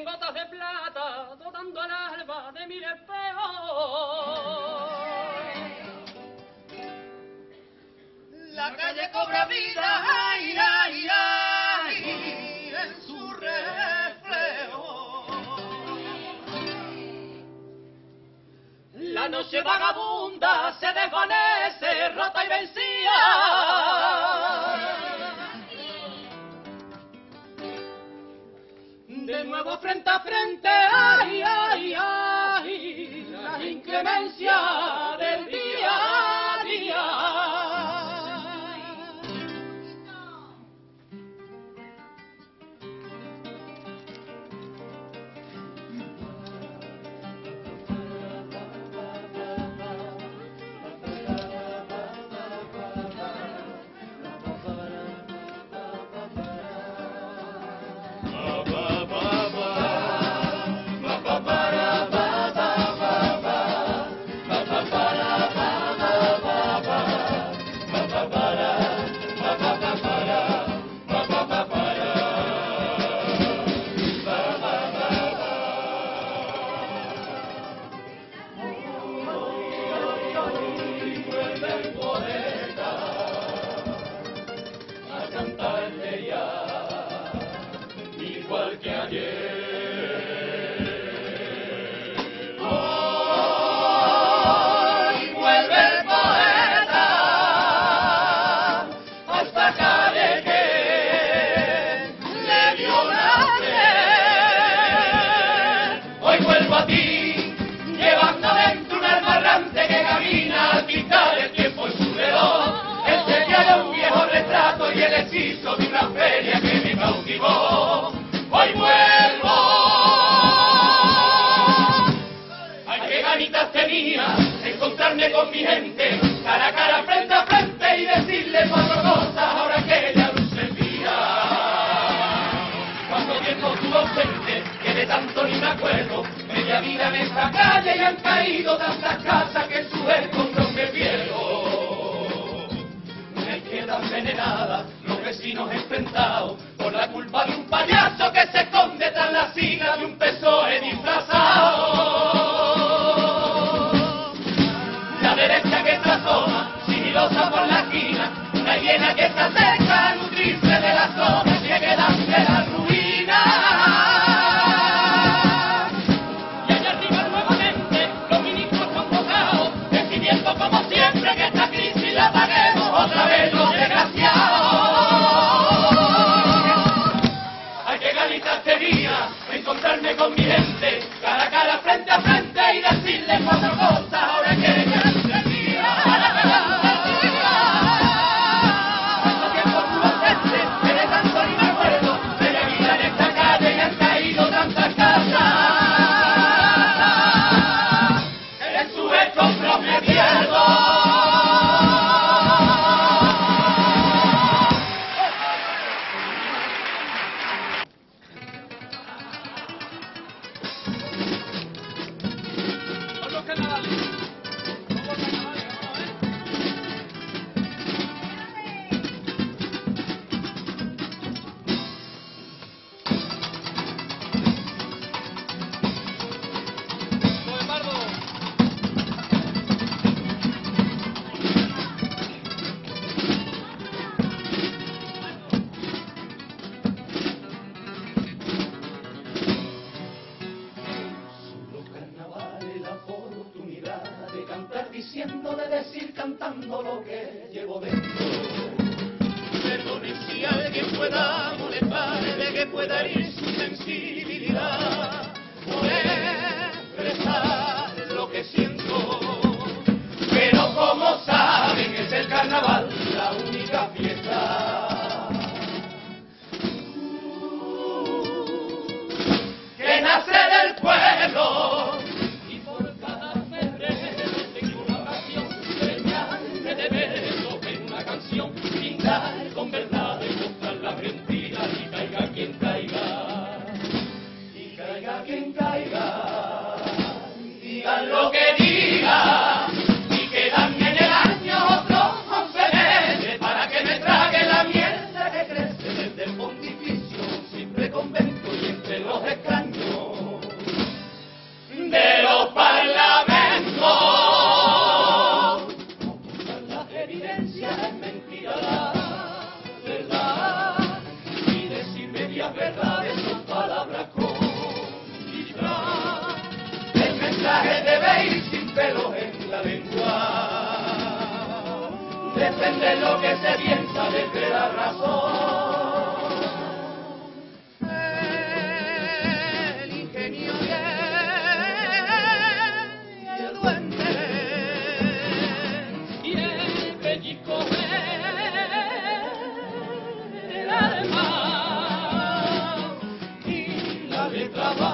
gotas de plata, dotando al alba de mil espejos. La calle cobra vida, ay, ay, ay, en su reflejo. La noche vagabunda se desvanece, rota y vencida. De nuevo frente a frente, ay, ay, ay, la inclemencia del día a día. Igual que ayer. Hoy vuelve el poeta a esta calle que le dio nacer. Hoy vuelvo a ti, llevando dentro un alma errante que camina al quitar el tiempo en su reloj. El sería de un viejo retrato y el hechizo de una feria que me cautivó. Hoy vuelvo. Ay, qué ganitas tenía encontrarme con mi gente, cara a cara, frente a frente, y decirle cuatro cosas ahora que ya no servía. Cuánto tiempo estuvo ausente, que de tanto ni me acuerdo, media vida en esta calle y han caído tantas casas que en su eco no me pierdo. Me queda envenenada, los vecinos enfrentados por la culpa de un payaso que se esconde tras la sigla de un PSOE disfrazado. La derecha que trasoma, sigilosa por la esquina, una hiena que está cerca a nutrirse de la zona que quedan de la ruina. Y allá arriba nuevamente los ministros convocados, decidiendo como siempre que esta crisis la paguemos otra vez los desgraciados. Tenía encontrarme con mi gente, cara a cara, frente a frente, y decirle cuatro cosas ahora que ya no servía. Cuánto tiempo estuvo ausente, que de tanto ni me acuerdo, de la vida en esta calle y han caído tantas casas, en su escombro me pierdo. Diciendo, de decir, cantando lo que llevo dentro. Perdone si alguien pueda molestarle, que pueda herir su sensibilidad, por expresar lo que siento. Pero como saben, es el carnaval la única fiesta que nace del pueblo. Con verdad y mostrar la mentira, y caiga quien caiga, y caiga quien caiga, digan lo que digan, y quedan en el año otros 11 meses para que me trague la mierda que crece desde el pontificio, un simple convento y entre los extraños. lo que se piensa desde la razón. El ingenio y el duende y el pellizco del alma y la letra va.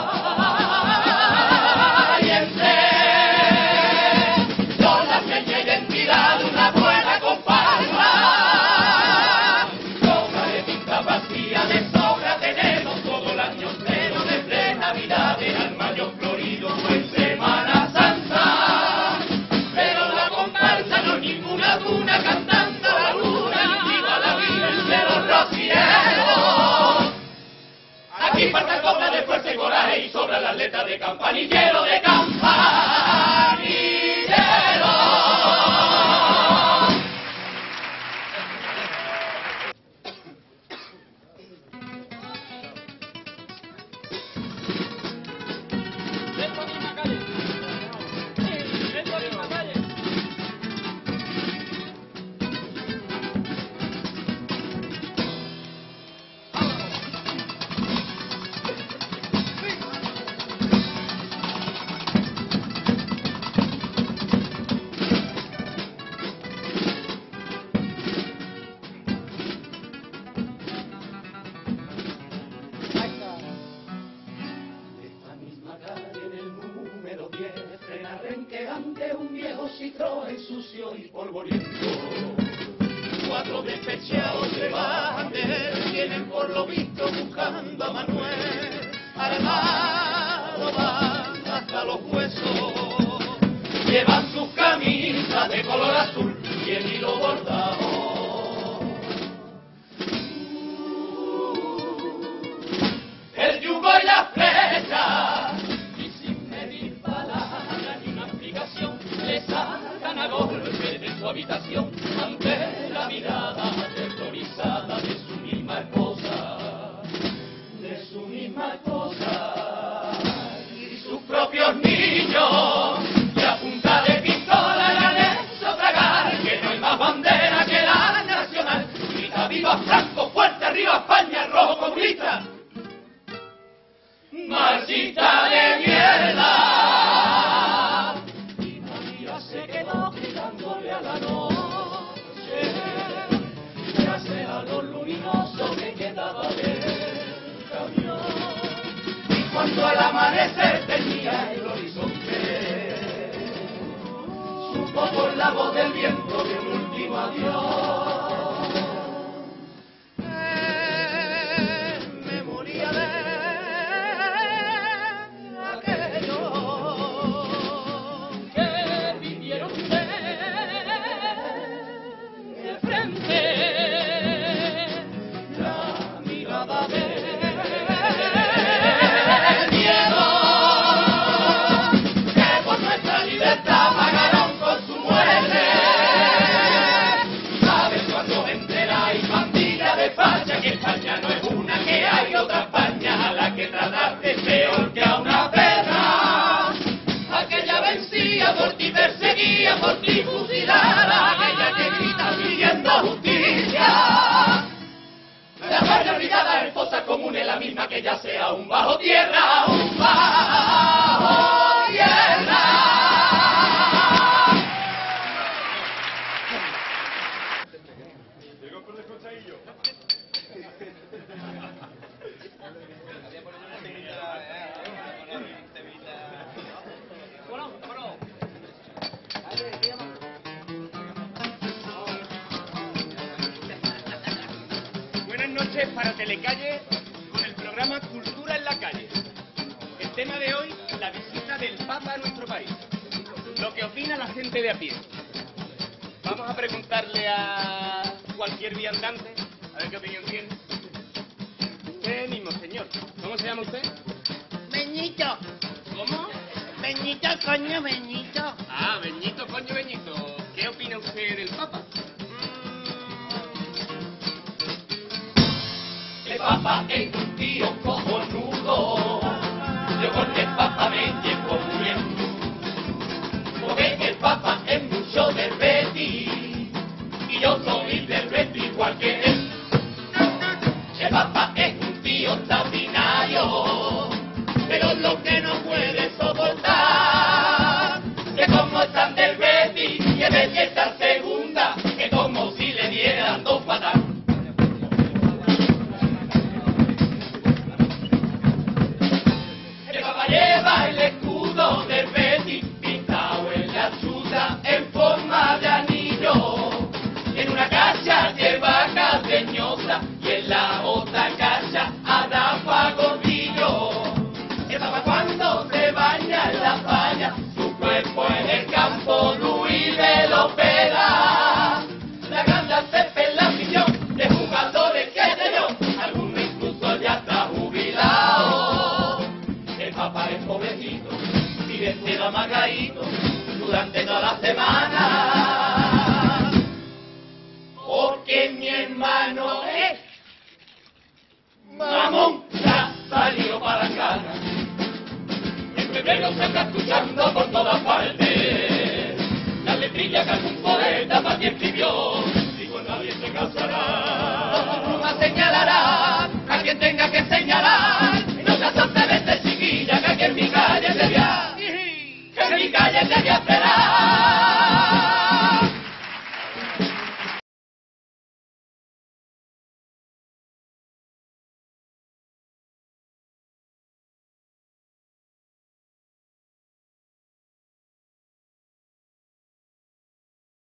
Aquí falta copla de fuerza y coraje y sobra las letras de campanillero, de campanillero. Dentro de una calle. Sí, dentro de una calle. Ante un viejo Citroën sucio y polvoriento, 4 despechados se bajan de él, vienen por lo visto buscando a Manuel, armado van hasta los huesos, llevan sus camisas de color azul y el hilo bordado. El yugo y la flecha, y sin medir palabras ni una explicación, le sacan a golpe de su habitación ante la mirada aterrorizada de su misma esposa, y sus propios niños, y a punta de pistola le han hecho tragar que no hay más bandera que la nacional. Grita viva Franco, fuerte arriba España, rojo comunista, marchita de mierda. Y María se quedó gritándole a la noche, gracias a lo luminoso que quedaba del camión. Y cuando al amanecer tenía el horizonte, supo por la voz del viento de un último adiós. Memoria de aquello que vivieron de frente, la mirada de miedo, que por nuestra libertad pagaron con su muerte. ¿Sabes cuando entera y pandilla de facha que España no es una, que hay otra España a la que trataste peor que a una perra? Aquella vencía, por ti perseguía, por ti fusilada, aquella que grita pidiendo justicia. La España olvidada en fosas comunes, la misma que ya sea un bajo tierra, un bajo tierra. Buenas noches para Telecalle con el programa Cultura en la Calle. El tema de hoy, la visita del Papa a nuestro país. Lo que opina la gente de a pie. Vamos a preguntarle a cualquier viandante, a ver qué opinión tiene. Usted mismo, señor. ¿Cómo se llama usted? Beñito. ¿Cómo? Beñito, coño, Beñito. Ah, Beñito, coño, Beñito. ¿Qué opina usted del Papa? El Papa es un tío cojonudo. Yo con el Papa me llevo muy bien. Porque el Papa es mucho de Betty y y yo soy del Betis igual que él. El Papa es un tío extraordinario, pero lo que no puede soportar que como están del Betis y el Betis está segunda, que como si le dieran dos patas. El Papa lleva el escudo del Betis pintado en la chuta en forma de anillo. En una cacha lleva caldeñosa y en la otra cacha hará fagotillo. El Papa cuando se baña en la playa, su cuerpo en el campo Luis le lo pega. La gana se en la afición de jugadores que yo, alguno incluso ya está jubilado. El Papa es pobrecito, vive entero amargadito durante toda la semana, porque mi hermano es mamón, ya salió para Cana. En febrero se está escuchando por todas partes la letrilla que algún poeta para ti escribió. Y con nadie se cansará, con su pluma señalará a quien tenga que señalar. No te asustes, vete chiquilla, que aquí en mi calle te voy a, que en mi calle te voy a esperar.